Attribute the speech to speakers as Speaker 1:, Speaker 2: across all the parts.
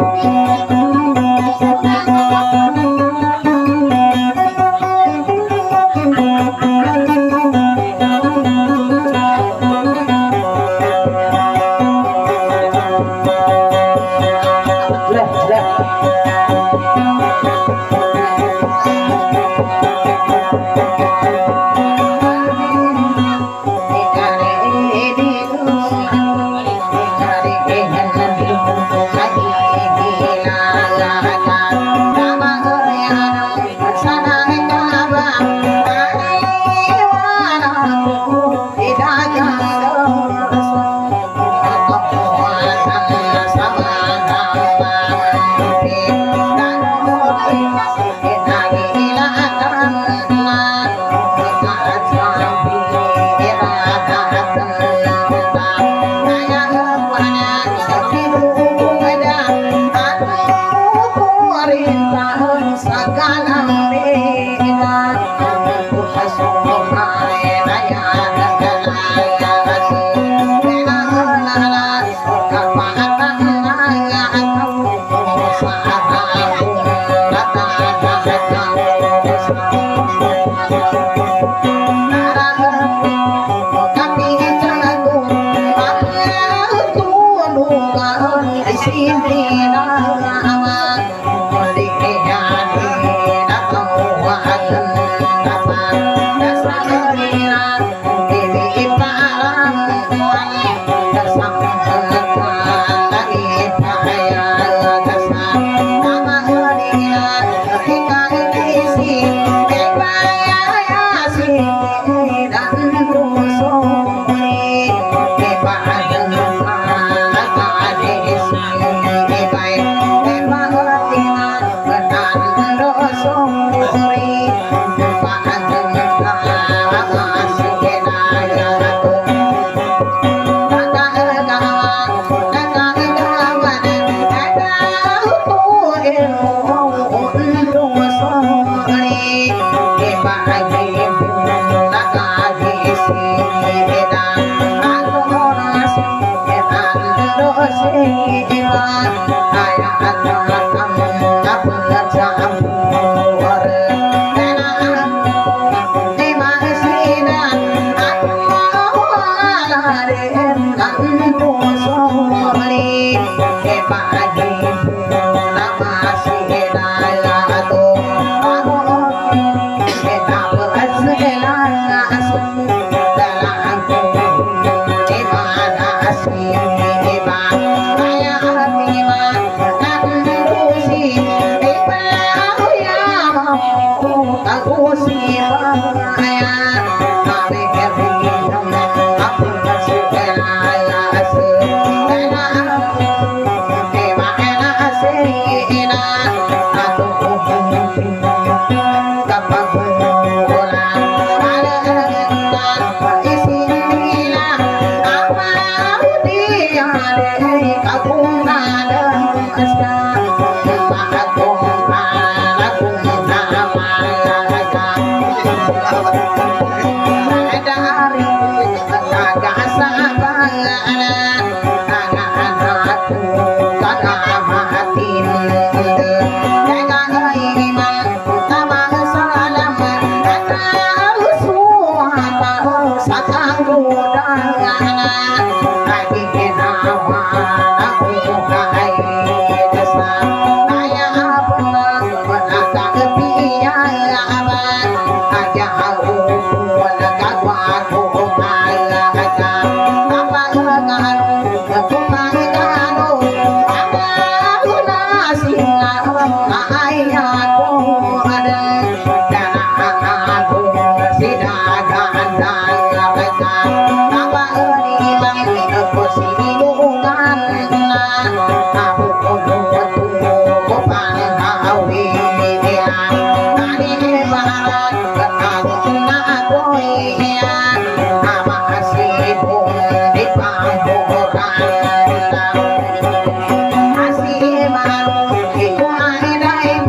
Speaker 1: Asih malu, itu ai dai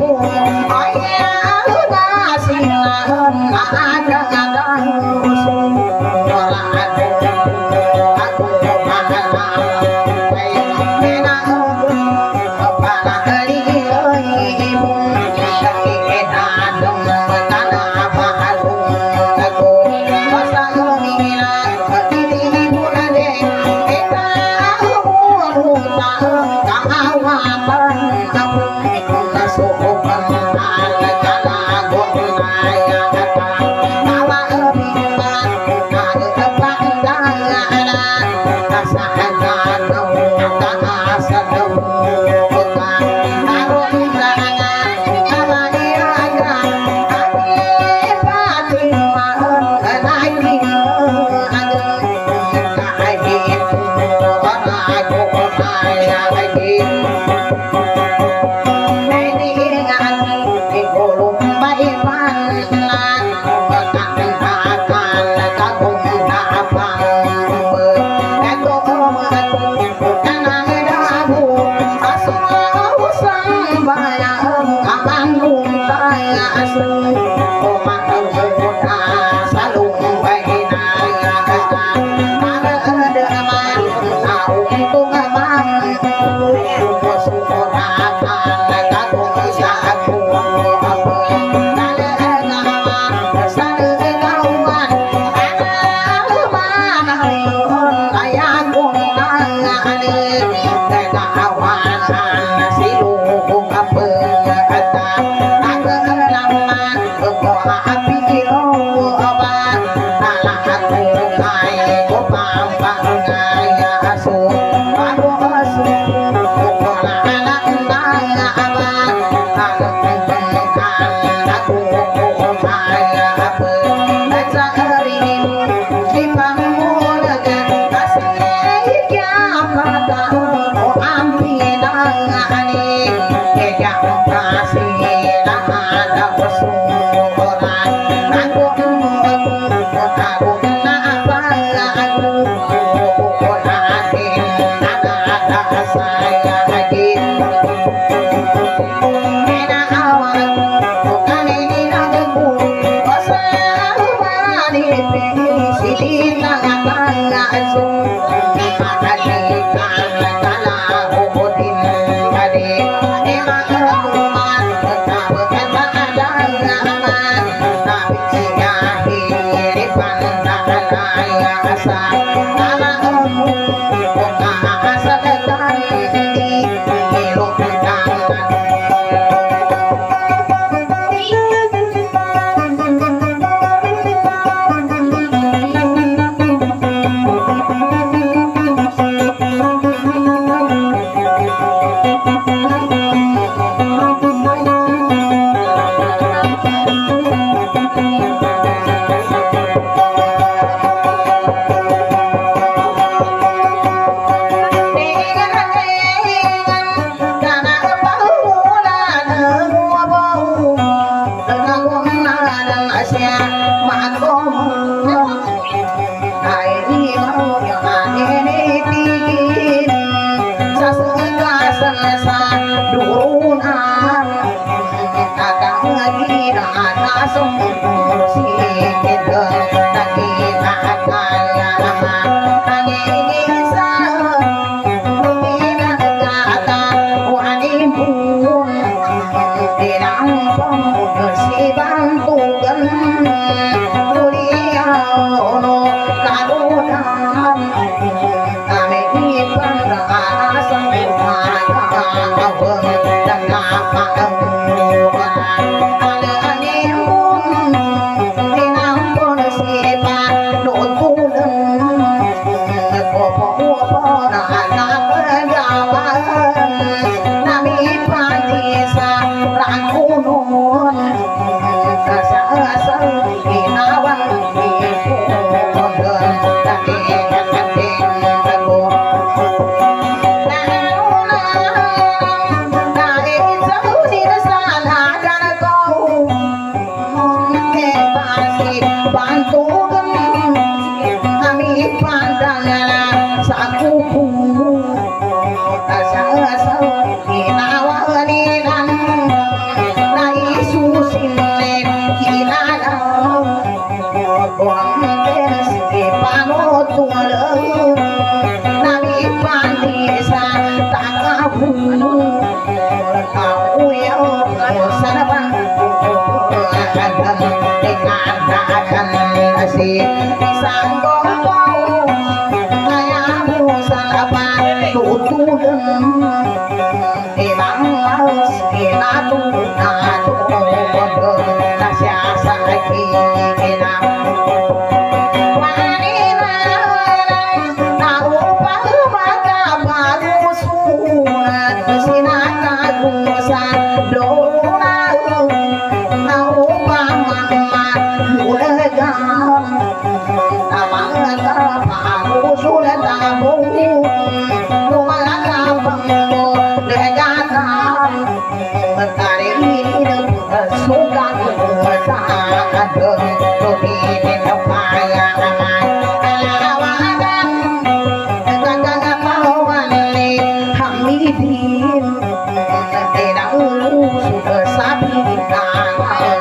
Speaker 1: Hãy subscribe cho kênh Ghiền Mì Gõ để không bỏ lỡ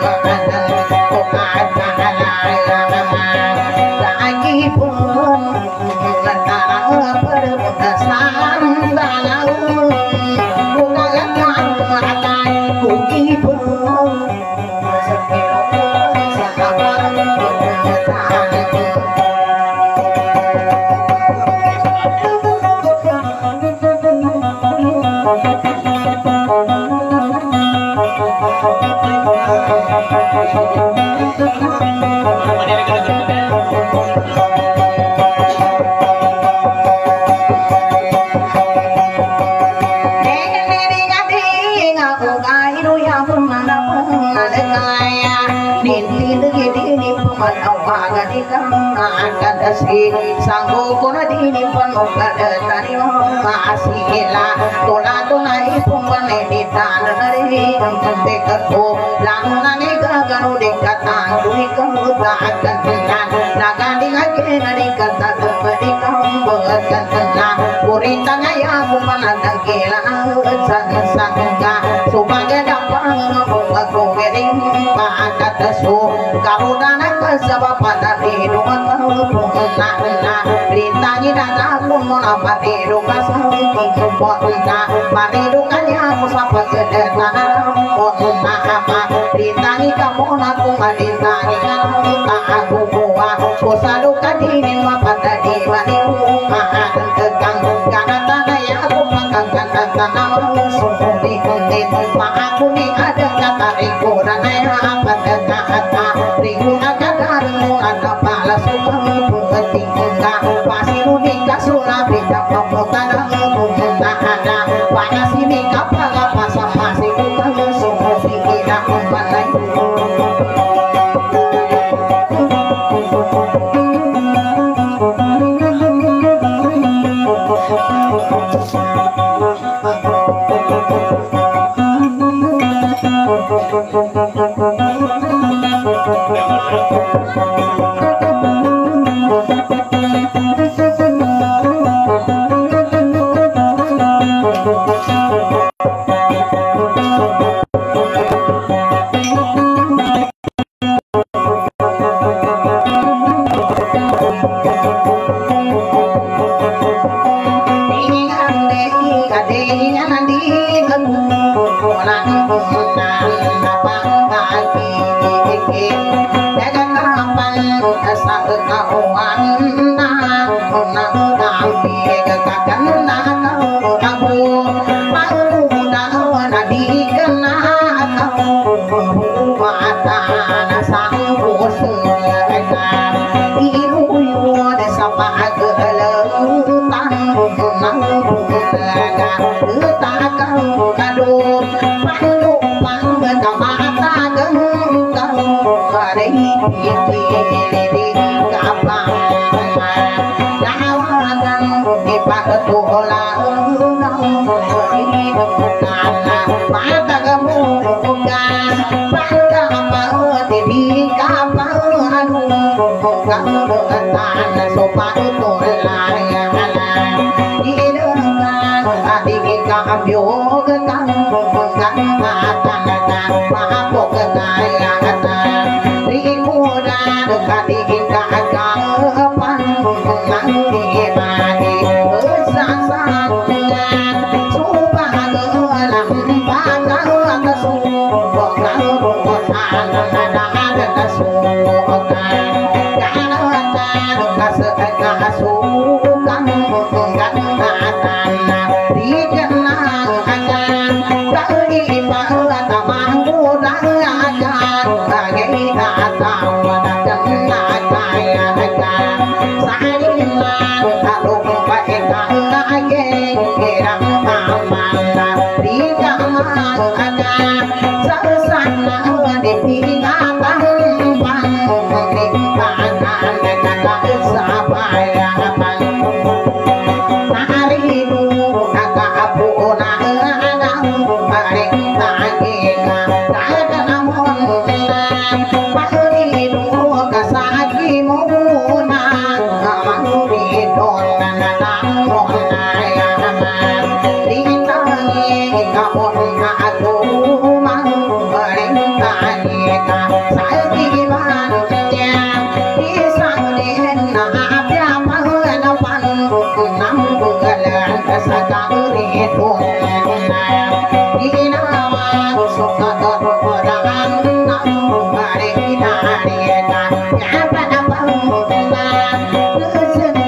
Speaker 1: Sanggo kono dini penuh kadetani masihila tola ipumane di tanah dari ngente ketu lanunane gaganu di katan duhi kemuda akan tenan nagandi ngake nari kata kembali kambekan tenan kuritanya ya kumana dagila san-sanga sebagai dapat ngebuka kuwering pakata su karudana kesabab pada hidup nah rintangi dan aku menapati duka sakit kepotna maridukannya aku sampai ke tanah kepotna apa rintangi kamu aku marintangi kamu tak aku buah kusadukan ini pada di bani rumah dan tegang karena tanah yang aku pegangkan dan tanah langsung di kulit mak aku nih ada kata riku dan apa kata riku kata riku ada balas pasiru di kasula beda pemutan pemutan ada banyak sini kapal pasang masih bukan semua sih tidak membalai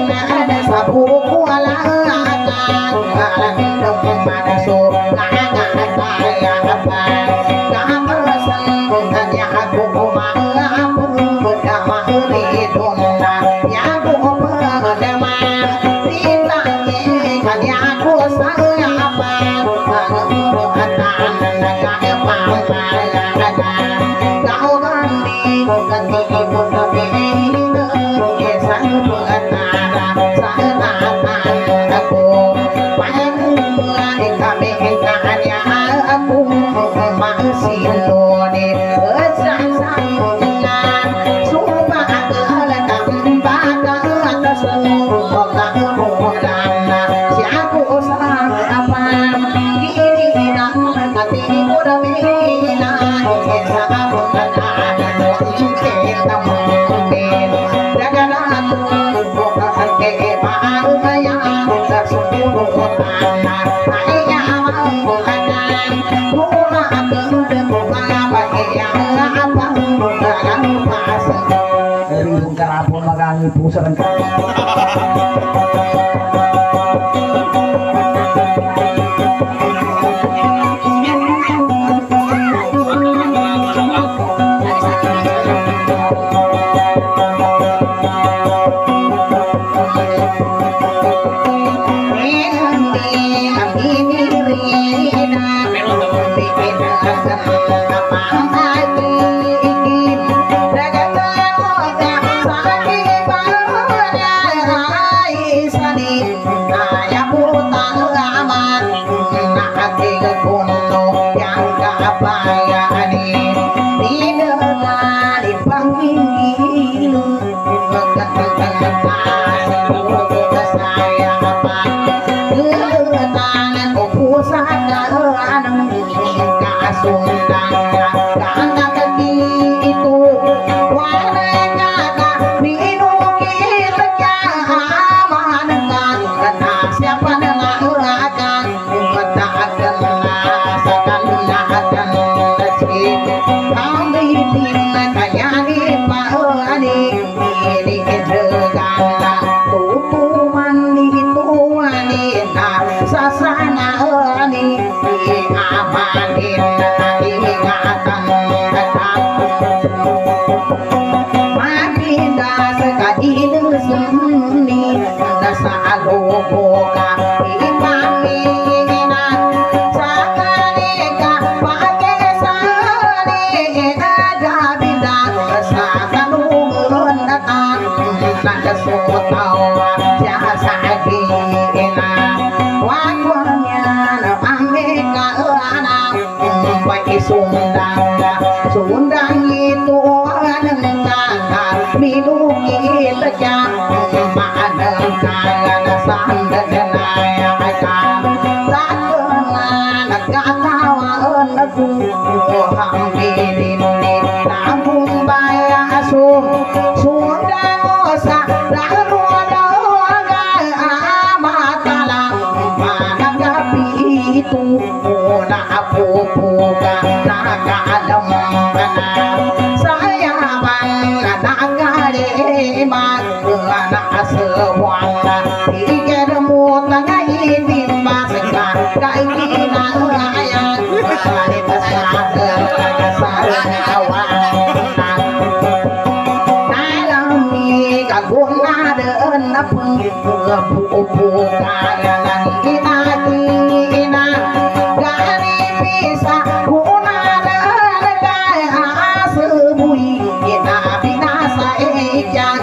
Speaker 1: Ada
Speaker 2: Pusat Sundang itu minuki tejang madang kayan sandajanaya akan sakenan katawaen aku hamidin namun baya sundang osa laroda matalang managapi itu na apupuka nakadam saya anak sewana tiga remut ngai timba seka kai na ayat bali tasada kasar awan nalami kaguna deun napung bu kaya nang ina gani bisa kuna deun kaya sebui ina binasa ejang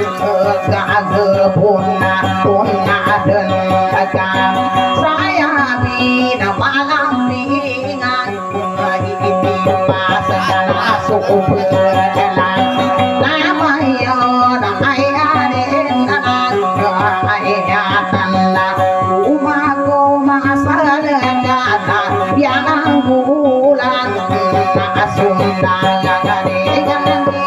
Speaker 2: punna dan agam saya bina malam bingan lagi timpa segala suku berjalan nama yo namai aden ayatan rumah koma sadada yang bulan asunda gadegan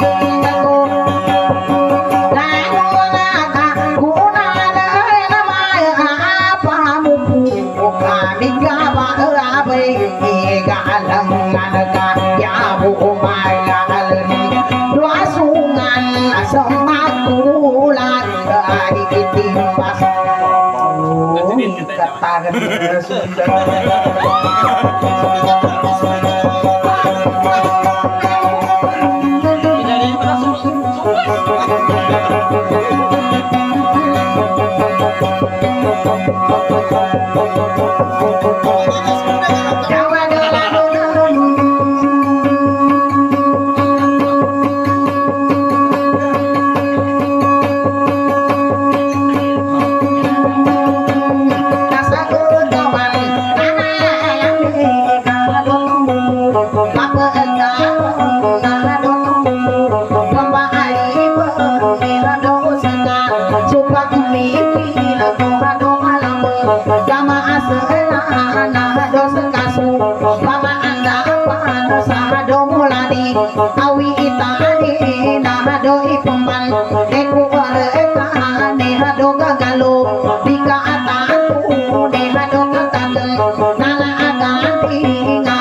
Speaker 2: awi itani nahadoi pemban deku wareka nehado gagalo bika atatu nehado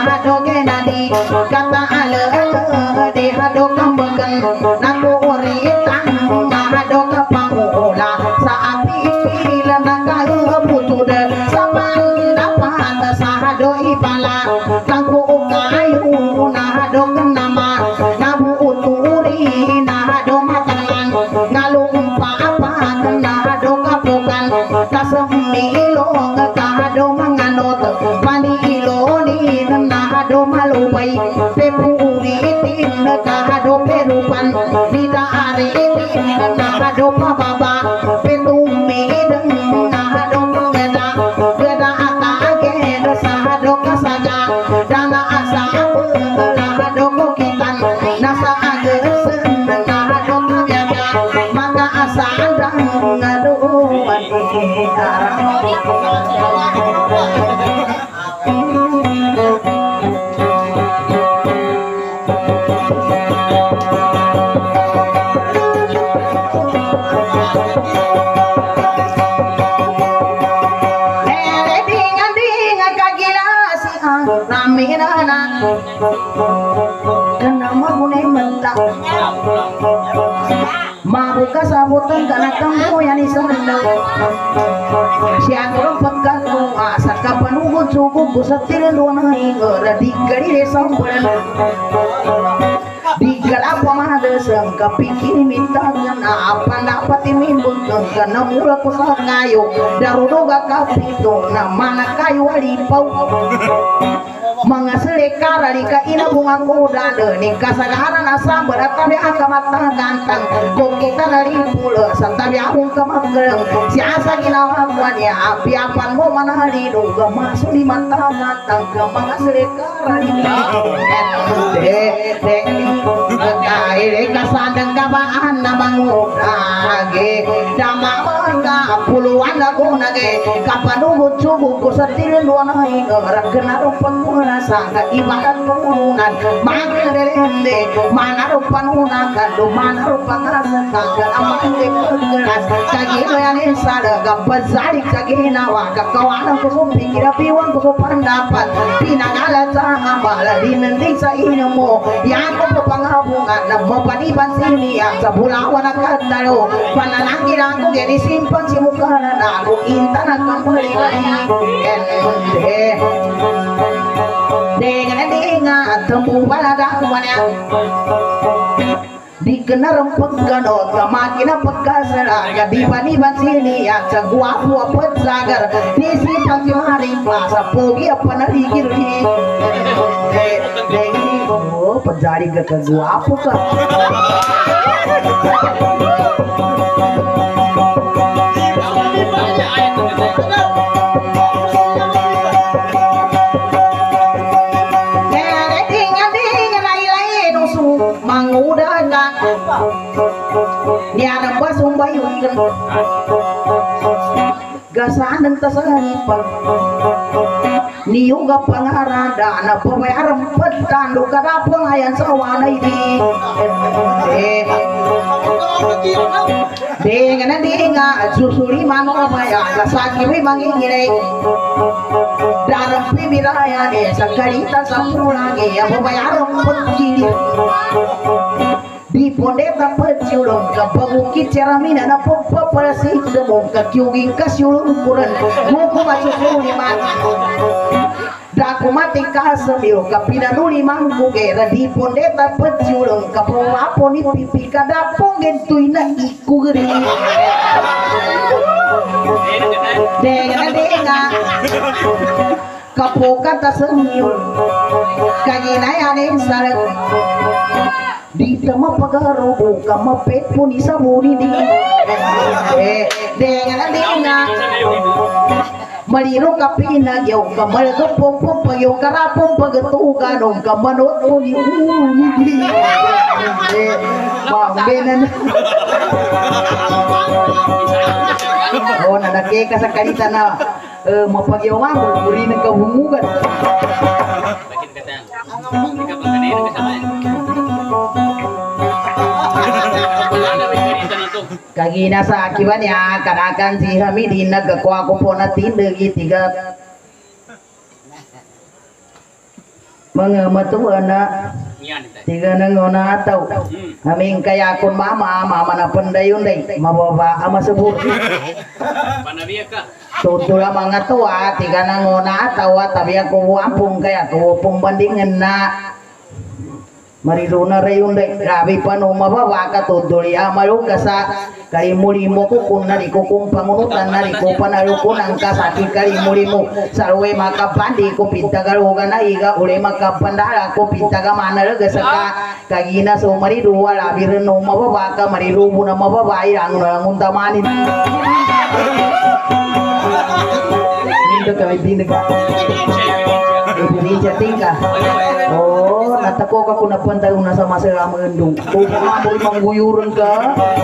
Speaker 2: doge nadi kata ale de hado kambegan naku uritan hado kapangula saapi pila nakalu putude saban dapat sahado ipala kangku kayu nahado kenama nabu uturi nahado matalan ngalung apa nahado kapukan tasemilo ngakado manganot pani iloni nahado malupai pepuri tin nahado perupan tidak ari tin nahado pababa petumi nahado pengeda beda akage sahado kasaga dana asa nahado kokitan nasa agesen nahado kabiaga maka asa andang ngadu mau kasabutan kana kamu yang isenda siang pagkaku asa kapanugon sugo kusatil luana ingora di gari sambulan di galapa mahada sangka pikir minta apa dapat imimbun kana mula ko sa kayo darudoga kapito na mana kayo alipau mga selekara di kaina bunga kuda ni kasagaran asa beratabi akamata gantang kung kita nari pula santabi akong kamaggerang si asa ginawa ya apiapan mo manahali duga masuk di mata gantang ke mga selekara di kaire kasandang gabaan na mangurage dama mangga puluhan ako nage kapanugot sugo ko sa tinuan ay ragnarong pangunasa ka ibarat pangunan magerende manarong panunan ka lumanarong pangasa ka galamang de paggeras kagino yan salaga bazalik sa ginawa kakawanan ko sa pikirapiwan ko sa pandapat pinangalat sa amala dinendig sa ino mo yan ko pangabungan na mapaniban siniya sa bulawan at katalo pananangin ako gani simpan si mukha na ako inta na kampalilahi denga at tumubala dakumannya di kenarang pagganot na makina pagkasara di paniban siniya sa guwapo at sagar nisipag yung haring plasa pogi at panarigil oh penjari gak ke guwapo ka mangudah ka niarang basong bayun ka gasaan ng tasanipan niyuga pangarada na pamayarang patando kadapang ayan sa wanay di denga na denga susuri mano maya kasaki may mangingiray darang pibiraya sa karita sa pulangi ang pamayarang pagkili di pondeta peciulong ka pagukit ceramina na pagpaparasik demong ka kiuging kasyulong ukuran muku masukuli man daku mati kasamil ka pinanuli manggugera di pondeta peciulong ka pawapo ni pipi kadapong gentuy na ikugri denga kapoka tasamil kaginayanin sarang di tama pagarubo ka mapet po ni sa muni ni denga maliro ka pinagyaw ka malagapong pagyaw karapong pagatuganong ka manot po ni uli pambenan oh nanake ka sa kanita na mapagyawan uri ng kahumugan kagina sa akiban ya kanakan si Hamidin nagkakuha ko po na tindagi tiga mengematuana tiga nangona atau aming kaya akun mama na pendayon day mababa ama sebut
Speaker 3: Panabiya ka.
Speaker 2: tutula mga tuwa tiga nangona atau tapi aku ampung kaya ko pembandingan na mariruna rayon day grabe pa no mababa ka tutuli amalu kasa kali mulimo ko kun na ko kung pangunutan na ko panayo ko nang kasaki kali mulimo sarwe makapandi ko pintagaruga na iga ule makapandara ko pintaga mana ga saka kagina so mariru wala biren no mababa ka mariru na mababa irang ngunta manin nindo kami binega Indonesia tingkah. Oh, natako ka kuna pantay una sa masaya mendung. Kung mamoy mangguyuran ka.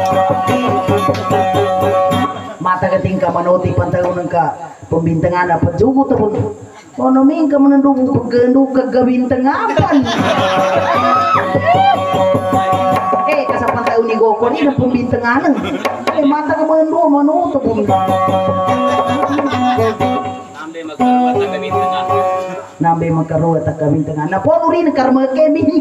Speaker 2: Mata ka tingkah manoti pantay una ka. Pembintangan apa jugo tapon. Ono ming ka menendung paggendu ka gabintangapan. Kasapan tayo ni Goko ni na pembintangan. Mata ka menendung manuto pun. Nambe magkaroon at kabintangan. Napono rin karma kemi.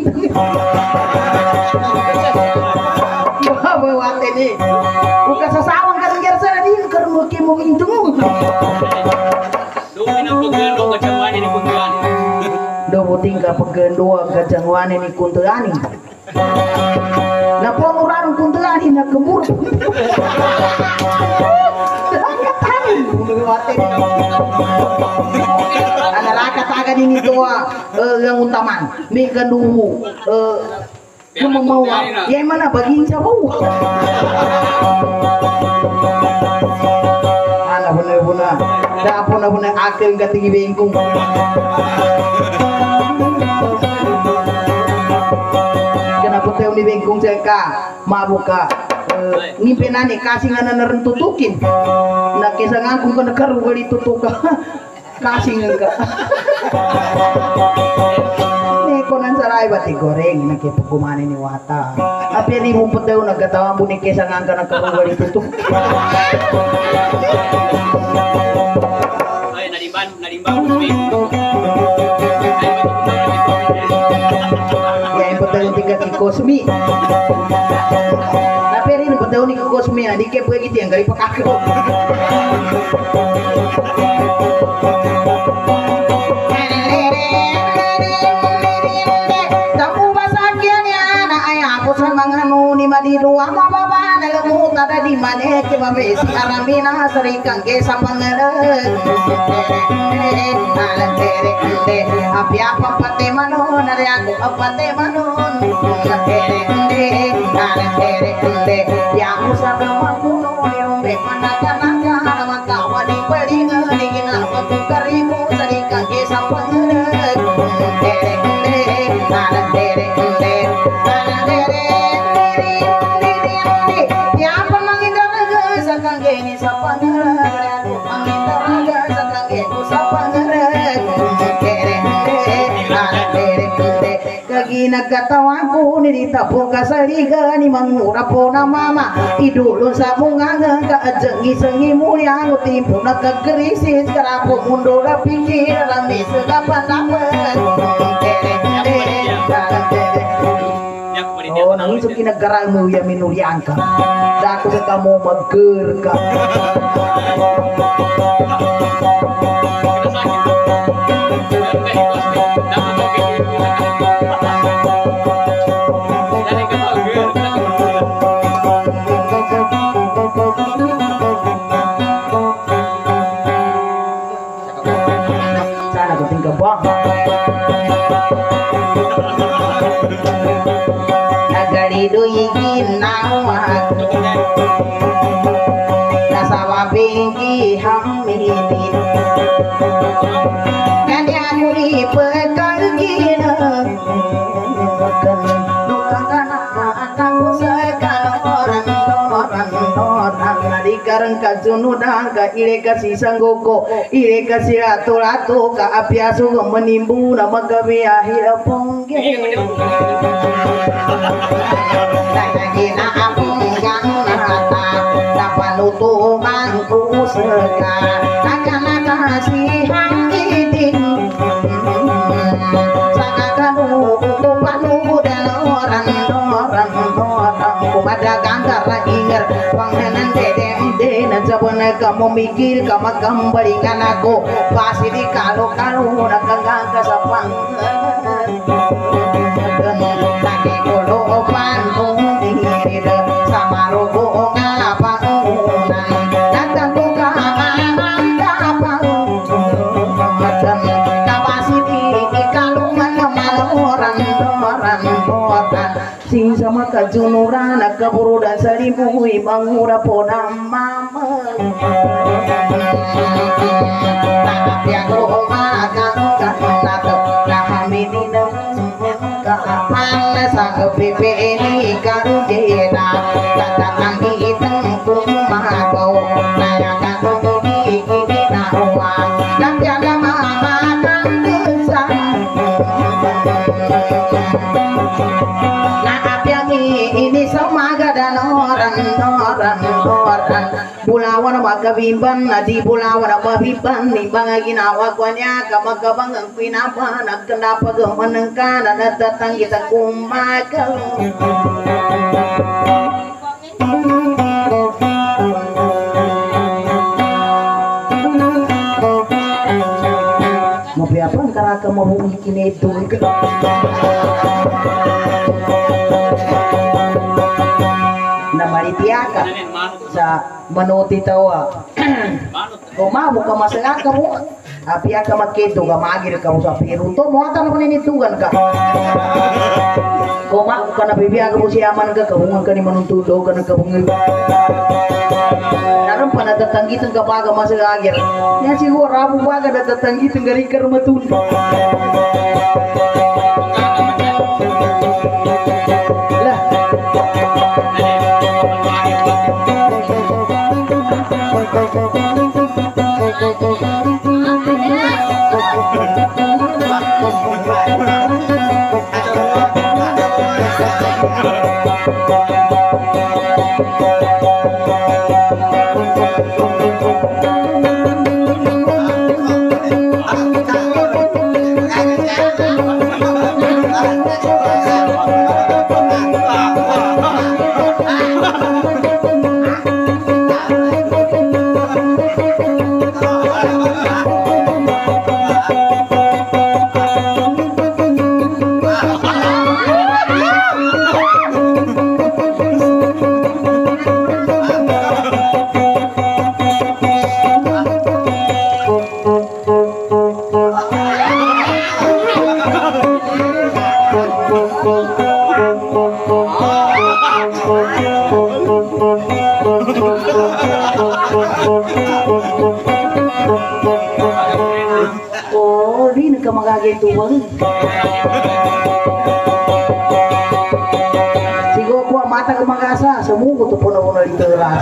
Speaker 2: Bawate ni. Uka sasawang ka ng gersa rin karma kemo mintung.
Speaker 3: Doon ang pagkano kacangwani ni Kuntuani.
Speaker 2: Dobuting ka pagkano kacangwani ni Kuntuani. Napono rin Kuntuani na kemur. Analaka taga dini toa yang utaman mi kanduhu mau ya mana bagi jauh ana bener-bener dah bener-bener akil gak tinggi bengkung kenapa teu di bengkung seka mabuka ngimpenane kasih ngana nerentutukin na kisah ngagung ka nakaru gali tutuka kasih ngga konan saray bati goreng na ke pagkumani ni wata tapi ni mo puteo nagatawa mo ni kisah nganga nakaru gali tutuk
Speaker 3: Ay nadimbang kami.
Speaker 2: ya yang puteo tingkat di kosmi tapi ini puteo ni kosmi di ke punya gitu yang gali pakako di ruang baba nelamu tada di mana ke babe si aramina serikang ke sapangere api apa pate manon nare aku apate manon ya usah makuno yang be panaka-naka maka wadi pedinga dingin apa tu karimu serikang ke sapangere nagkatawaku ni ditapong kasaliga ni mangura po na mama idulon sa munganga kaadjang isangi mulia timpo nagkagrisis karapo mundo na pikir lamis kapan-kapan oh nangis kinagaral mo ya minurian ka dako sa kamo mag-ger ka Agaridoy ginawa nasawa pingi hamidin kanya muri pekal gina karang kajunudang ka ire kasi sanggoko ire kasi rato-rato ka apyaso menimbu na magabi ahira pongge lagi na apong ganata napanutuman ko seka nakana kasi hangitin sa kaganu panu daloran doran kumada kantar ingar panganan dede na jabana kamu mikir kamu kembalikan aku pasti di kalau nak kagak sapang lagi kulo pantung diri sama rogo ngapa datang ku kaman dapat kapasiti kalau orang sing sama kajunuran keburu dan seribu mangura podam mama tapi aku makan kapan sang pipi ini karu jeda katakan hitam kumah kau naya kau ini naruang dan tiada mama kan besar nah yang ini sama dan orang Bulawan magkabimban na di bulawan mabimban ni bangaginawa ko niya kamagkabang ang pinapa nagkandapag manangka na natatang kita kumakal mabiapang karaka mabuhi kinito na maritiaka sa manuti tawa kumabu ka masaga ka mo apia ka makito ka magir ka mo sa pirunto mo ata na paninitugan ka kumabu ka na bibiya ka mo siyaman ka kabungan ka ni manuntulo ka na kabungan naran pa natatanggitan ka pa ka masaga agir yan siguro rabu ba ka natatanggitan ka rin ka rumatulo lah oh di ka magagituan sigo ko mata ka magasa sumugo to puno-puno dito ra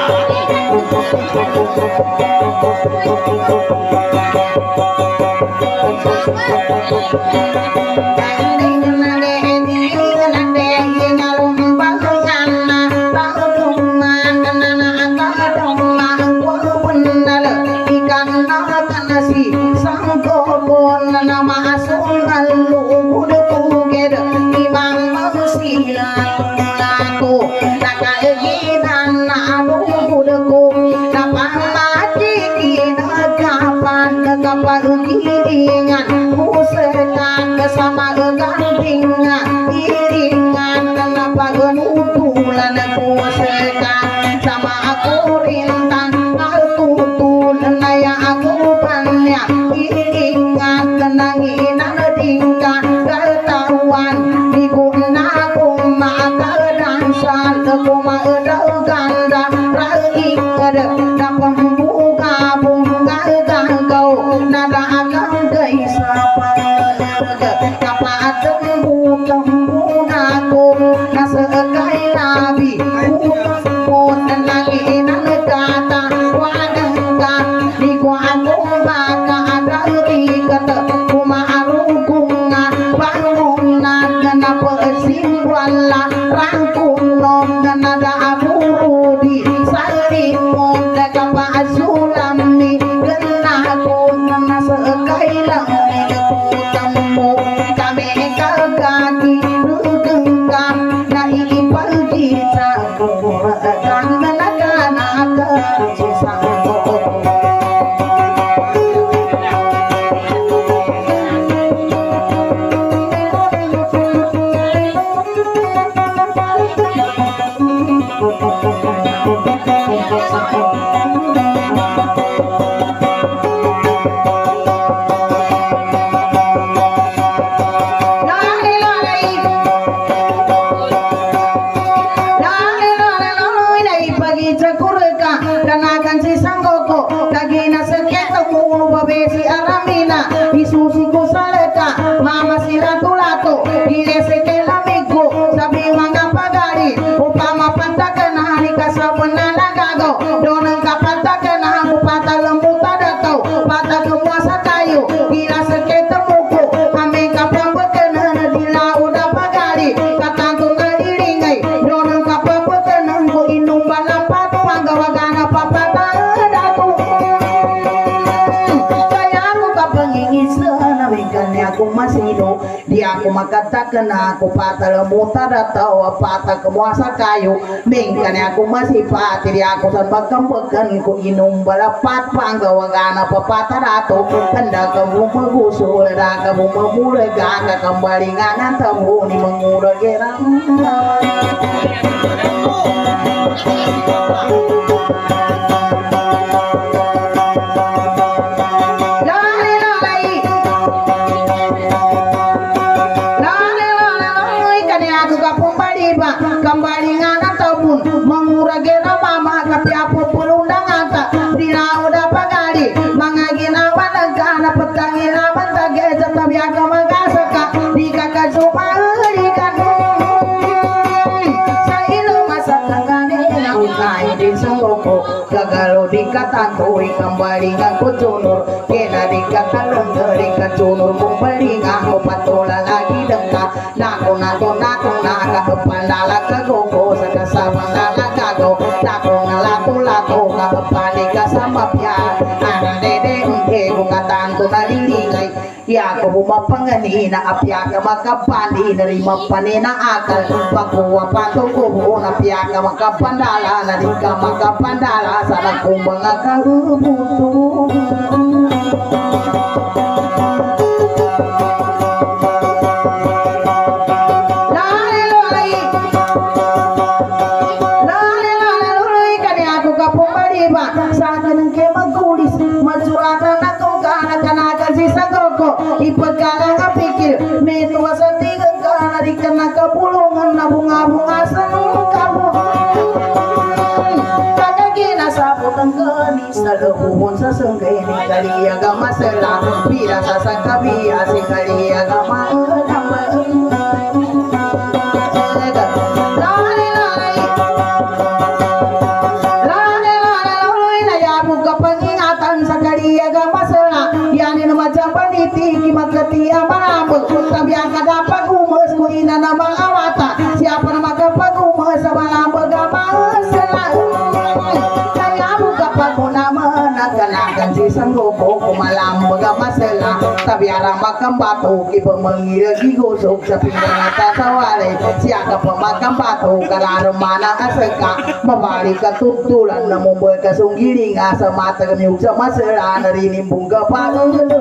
Speaker 2: iringan musekan sama gantingan iringan kenapa genutulan musekan sama aku rintang aku tulen naya aku banyak iringan kenanginan tingkat ketahuan diguna kuma kedansan kuma ganda raik dapat buka bunga kau nada akan keisapa kapat tembu naku nasekai nabi pun lagi nan kata wadengka di kuamu maka ada kata kuma arukunga bangunan kenapa simwala rangkung non nada abudi salimon kapa azulami sekai lang kami gile sekela minggu sabi mangga pagari upama pantakena ni kasabana nagago doneng kapantakena upata lembu tadatau pata kemuasa kayu gila seketa muku ame kapambekena dila udah pagari katangku ngadiringai doneng kapambekena ku inung balapat panggawagana papata datu kayaku kapangingis na wikanya aku masih hidup dia aku makatakan aku patah lembu tadatau patah kemuasa kayu mingkanya aku masih pati dia aku tanpa kembekan ku inung balapat panggawagana papata datu hendak kamu mengusul hendak kamu memulega kembali ngangan tamu ni mengurang gerang kembali ngana tabun menguragena mama kapi apa pelundang ata dina udah pagari mangagina wanagana petangina bantage tetapi agama gasaka di kakak cuma herikan sailo masa tanggane na ukai di sengoko gagalo di katantoi kembali ngaku cunur kena di katalengger di kacunur kembali ngaku patola lagi dekat nako naga kepandala kagoko sakasabandala kago nako ngalatu kakepani kasambapya ana dede unte bungatanto nalilingai ya kubuma panganina apya makapandi nerima panena akal pakuwa panto kubu na pya makapandala nadika makapandala sana kumbanga kahubutu ipagkala nga pikir meto sa tigang ka di ka nakapulungan na bunga-bunga sa kabungan kagagina sa putang kani sa labuhon sa sanggay ni kaliyaga masala pila sa sangkabiya si kaliyaga maanama magkatia marambut tapi ang kadapag umas ko ina na mga awata siapa na magkapag umas sa malambot gamas kaya mo kapag mo naman nagkanagan si sanggopo kumalambot gamasela tapi arang makambato iba mangiragi gosok sa pinangata sa wale siya ka pa makambato kararo mana asaka mabalik ka tutulan na mumboy ka sunggiling sa mata kanyug sa masela narinimbong kapag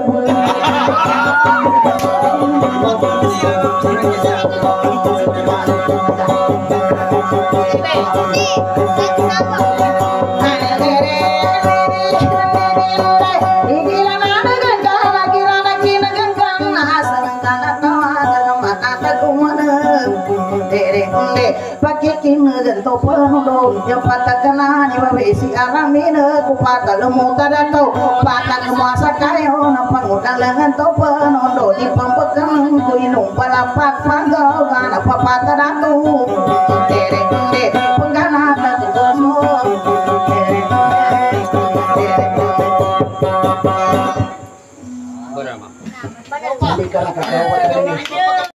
Speaker 2: ganto penodon yang patah kena ni babesi aramina ku patah lemu tadatau patah kemuasa kayo na pangudang lengan to penodon di pampekan ku inung palapat panggau gana papatah datu dere kunde penggana datu gomo
Speaker 3: Berapa?
Speaker 2: Berapa?